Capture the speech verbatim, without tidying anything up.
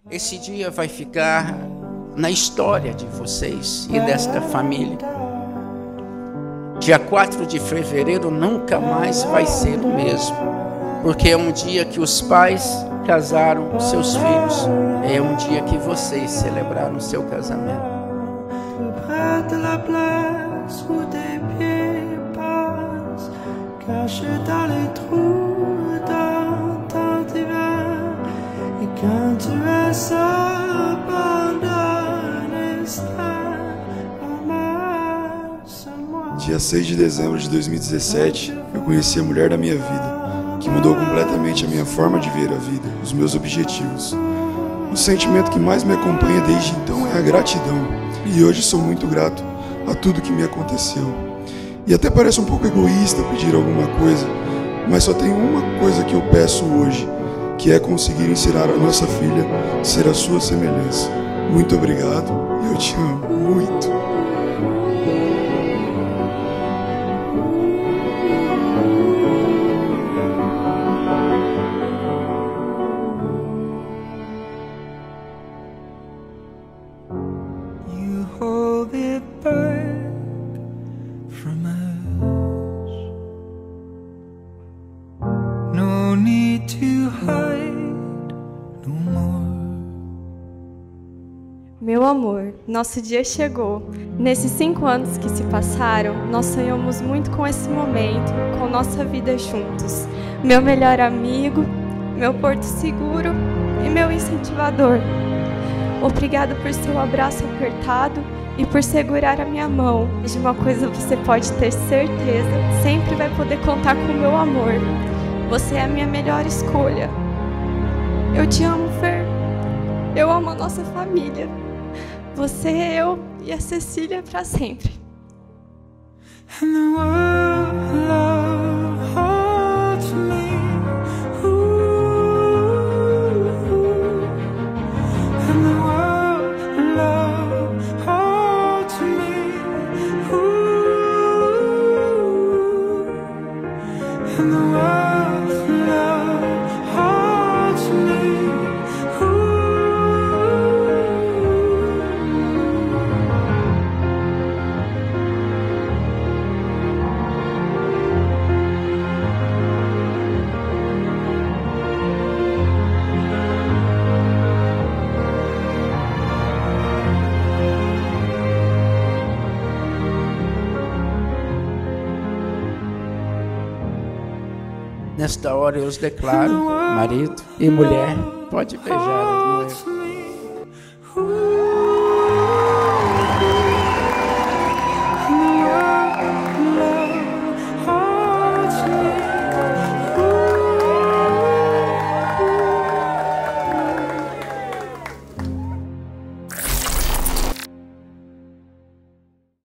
Esse dia vai ficar na história de vocês e desta família. Dia quatro de fevereiro nunca mais vai ser o mesmo, porque é um dia que os pais casaram seus filhos, é um dia que vocês celebraram o seu casamento. Dia seis de dezembro de dois mil e dezessete, eu conheci a mulher da minha vida, que mudou completamente a minha forma de ver a vida, os meus objetivos. O sentimento que mais me acompanha desde então é a gratidão, e hoje sou muito grato a tudo que me aconteceu. E até parece um pouco egoísta pedir alguma coisa, mas só tem uma coisa que eu peço hoje, que é conseguir ensinar a nossa filha a ser a sua semelhança. Muito obrigado, e eu te amo muito. Hold it back from us. No need to hide no more. Meu amor, nosso dia chegou. Nesses cinco anos que se passaram, nós sonhamos muito com esse momento, com nossa vida juntos. Meu melhor amigo, meu porto seguro e meu incentivador. Obrigado por seu abraço apertado e por segurar a minha mão. De uma coisa você pode ter certeza, sempre vai poder contar com o meu amor. Você é a minha melhor escolha. Eu te amo, Fer. Eu amo a nossa família. Você, eu e a Cecília para sempre. And the world love holds me. And the world love holds me. And the world love holds me. Nesta hora eu os declaro marido e mulher. Pode beijar a noiva.